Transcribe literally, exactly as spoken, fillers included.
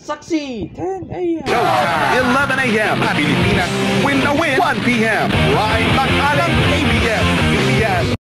Saksi, ten a m Showtime, eleven a m Pilipinas win the win, one p m Live Tanghali.